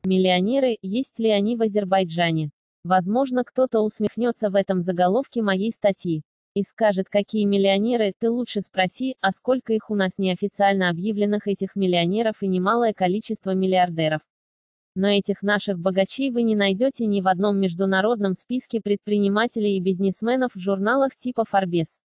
Миллионеры, есть ли они в Азербайджане? Возможно, кто-то усмехнется в этом заголовке моей статьи и скажет, какие миллионеры, ты лучше спроси, а сколько их у нас неофициально объявленных этих миллионеров и немалое количество миллиардеров. Но этих наших богачей вы не найдете ни в одном международном списке предпринимателей и бизнесменов в журналах типа Forbes.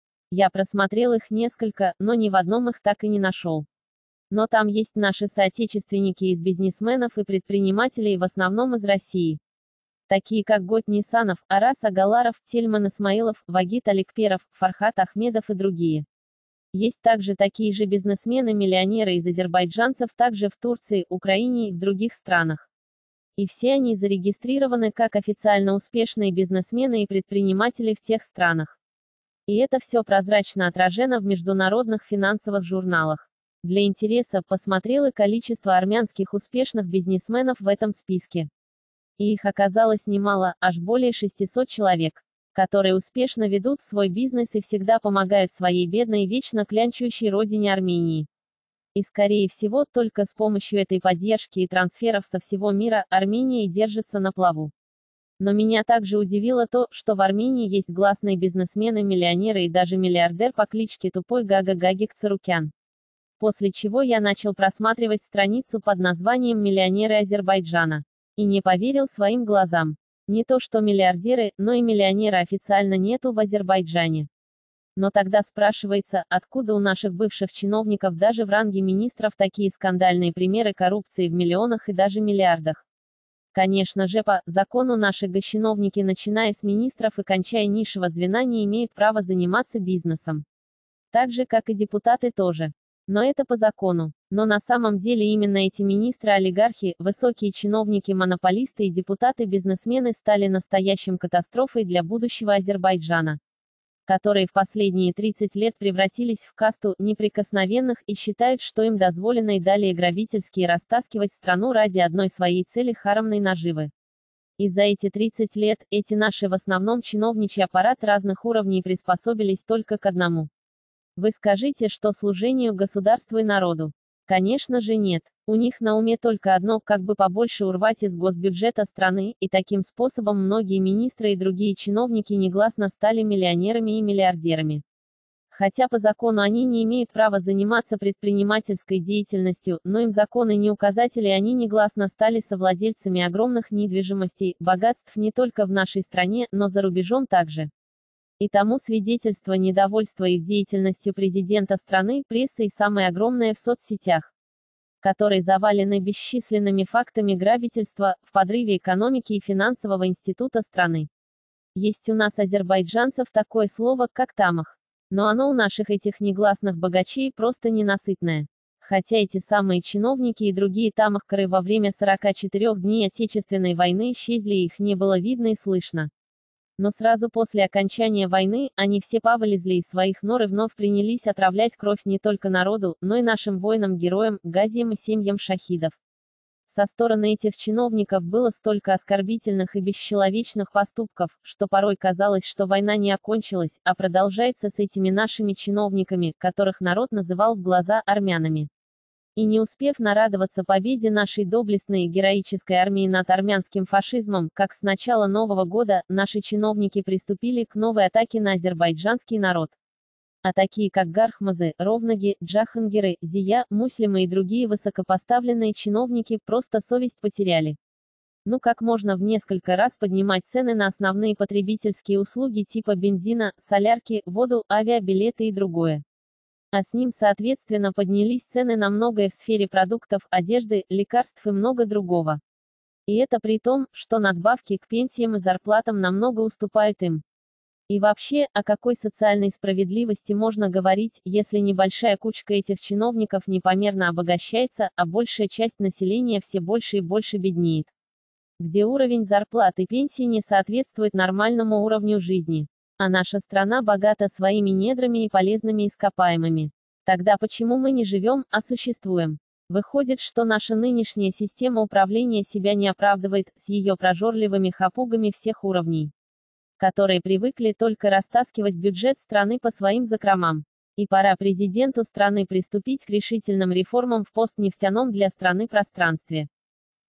Я просмотрел их несколько, но ни в одном их так и не нашел. Но там есть наши соотечественники из бизнесменов и предпринимателей в основном из России. Такие как Гот Нисанов, Арас Агаларов, Тельман Исмаилов, Вагит Аликперов, Фархат Ахмедов и другие. Есть также такие же бизнесмены-миллионеры из азербайджанцев также в Турции, Украине и в других странах. И все они зарегистрированы как официально успешные бизнесмены и предприниматели в тех странах. И это все прозрачно отражено в международных финансовых журналах. Для интереса посмотрел и количество армянских успешных бизнесменов в этом списке. И их оказалось немало, аж более 600 человек, которые успешно ведут свой бизнес и всегда помогают своей бедной, вечно клянчущей родине Армении. И скорее всего, только с помощью этой поддержки и трансферов со всего мира, Армения и держится на плаву. Но меня также удивило то, что в Армении есть гласные бизнесмены, миллионеры и даже миллиардер по кличке Тупой Гага Гагик Царукян. После чего я начал просматривать страницу под названием «Миллионеры Азербайджана». И не поверил своим глазам. Не то что миллиардеры, но и миллионера официально нету в Азербайджане. Но тогда спрашивается, откуда у наших бывших чиновников даже в ранге министров такие скандальные примеры коррупции в миллионах и даже миллиардах. Конечно же, по закону наши госчиновники, начиная с министров и кончая низшего звена, не имеют права заниматься бизнесом. Так же, как и депутаты тоже. Но это по закону. Но на самом деле именно эти министры-олигархи, высокие чиновники, монополисты и депутаты-бизнесмены стали настоящим катастрофой для будущего Азербайджана, которые в последние 30 лет превратились в касту неприкосновенных и считают, что им дозволено и далее грабительски растаскивать страну ради одной своей цели – харамной наживы. И за эти 30 лет, эти наши в основном чиновничий аппарат разных уровней приспособились только к одному. Вы скажите, что служению государству и народу? Конечно же нет. У них на уме только одно, как бы побольше урвать из госбюджета страны, и таким способом многие министры и другие чиновники негласно стали миллионерами и миллиардерами. Хотя по закону они не имеют права заниматься предпринимательской деятельностью, но им законы не указатели, они негласно стали совладельцами огромных недвижимостей, богатств не только в нашей стране, но за рубежом также. И тому свидетельство недовольства их деятельностью президента страны, прессы и самое огромное в соцсетях, которые завалены бесчисленными фактами грабительства, в подрыве экономики и финансового института страны. Есть у нас азербайджанцев такое слово, как тамах. Но оно у наших этих негласных богачей просто ненасытное. Хотя эти самые чиновники и другие тамахкары во время 44 дней Отечественной войны исчезли, их не было видно и слышно. Но сразу после окончания войны, они все повылезли из своих нор и вновь принялись отравлять кровь не только народу, но и нашим воинам-героям, газиям и семьям шахидов. Со стороны этих чиновников было столько оскорбительных и бесчеловечных поступков, что порой казалось, что война не окончилась, а продолжается с этими нашими чиновниками, которых народ называл в глаза армянами. И не успев нарадоваться победе нашей доблестной и героической армии над армянским фашизмом, как с начала Нового года, наши чиновники приступили к новой атаке на азербайджанский народ. А такие как Гархмазы, Ровнаги, Джахангиры, Зия, Муслимы и другие высокопоставленные чиновники просто совесть потеряли. Ну как можно в несколько раз поднимать цены на основные потребительские услуги типа бензина, солярки, воду, авиабилеты и другое? А с ним соответственно поднялись цены на многое в сфере продуктов, одежды, лекарств и много другого. И это при том, что надбавки к пенсиям и зарплатам намного уступают им. И вообще, о какой социальной справедливости можно говорить, если небольшая кучка этих чиновников непомерно обогащается, а большая часть населения все больше и больше беднеет? Где уровень зарплат и пенсий не соответствует нормальному уровню жизни. А наша страна богата своими недрами и полезными ископаемыми. Тогда почему мы не живем, а существуем? Выходит, что наша нынешняя система управления себя не оправдывает, с ее прожорливыми хапугами всех уровней, которые привыкли только растаскивать бюджет страны по своим закромам. И пора президенту страны приступить к решительным реформам в постнефтяном для страны пространстве.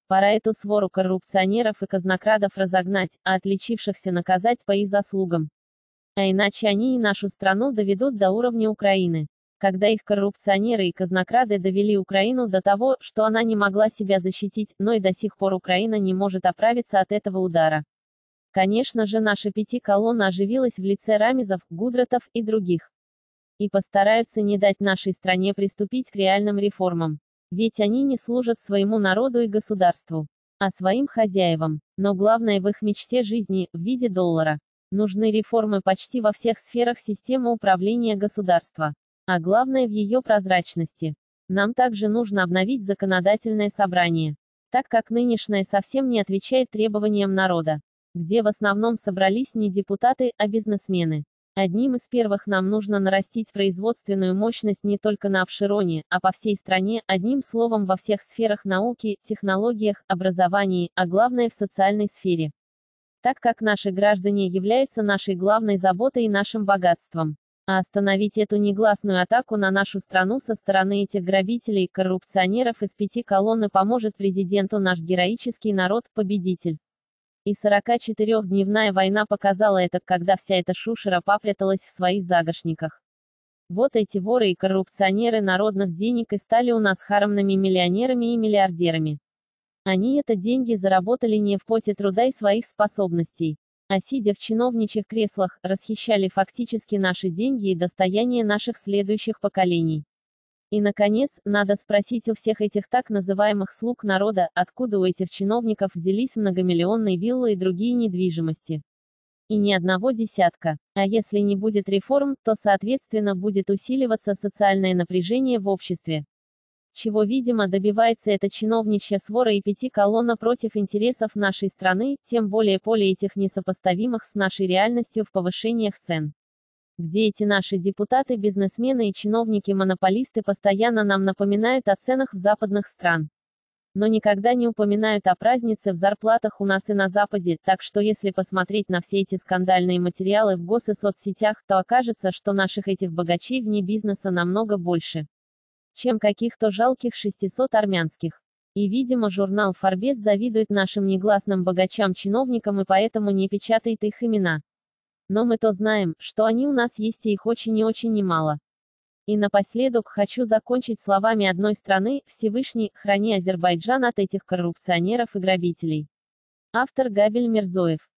Пора эту свору коррупционеров и казнокрадов разогнать, а отличившихся наказать по их заслугам. А иначе они и нашу страну доведут до уровня Украины. Когда их коррупционеры и казнокрады довели Украину до того, что она не могла себя защитить, но и до сих пор Украина не может оправиться от этого удара. Конечно же, наша пятиколонна оживилась в лице Рамизов, Гудратов и других. И постараются не дать нашей стране приступить к реальным реформам. Ведь они не служат своему народу и государству, а своим хозяевам. Но главное в их мечте жизни, в виде доллара. Нужны реформы почти во всех сферах системы управления государства. А главное в ее прозрачности. Нам также нужно обновить законодательное собрание, так как нынешнее совсем не отвечает требованиям народа, где в основном собрались не депутаты, а бизнесмены. Одним из первых нам нужно нарастить производственную мощность не только на Апшероне, а по всей стране, одним словом во всех сферах науки, технологиях, образовании, а главное в социальной сфере. Так как наши граждане являются нашей главной заботой и нашим богатством. А остановить эту негласную атаку на нашу страну со стороны этих грабителей, коррупционеров из пяти колонны поможет президенту наш героический народ-победитель. И 44-дневная война показала это, когда вся эта шушера попряталась в своих загашниках. Вот эти воры и коррупционеры народных денег и стали у нас харамными миллионерами и миллиардерами. Они это деньги заработали не в поте труда и своих способностей, а сидя в чиновничьих креслах, расхищали фактически наши деньги и достояние наших следующих поколений. И, наконец, надо спросить у всех этих так называемых слуг народа, откуда у этих чиновников взялись многомиллионные виллы и другие недвижимости. И ни одного десятка. А если не будет реформ, то соответственно будет усиливаться социальное напряжение в обществе. Чего, видимо, добивается эта чиновничья свора и пятиколонна против интересов нашей страны, тем более поле этих несопоставимых с нашей реальностью в повышениях цен. Где эти наши депутаты, бизнесмены и чиновники-монополисты постоянно нам напоминают о ценах в западных стран. Но никогда не упоминают о разнице в зарплатах у нас и на Западе, так что если посмотреть на все эти скандальные материалы в гос- и соцсетях, то окажется, что наших этих богачей вне бизнеса намного больше, чем каких-то жалких 600 армянских. И, видимо, журнал Forbes завидует нашим негласным богачам-чиновникам и поэтому не печатает их имена. Но мы-то знаем, что они у нас есть и их очень и очень немало. И напоследок хочу закончить словами одной страны: Всевышний, храни Азербайджан от этих коррупционеров и грабителей. Автор Габель Мирзоев.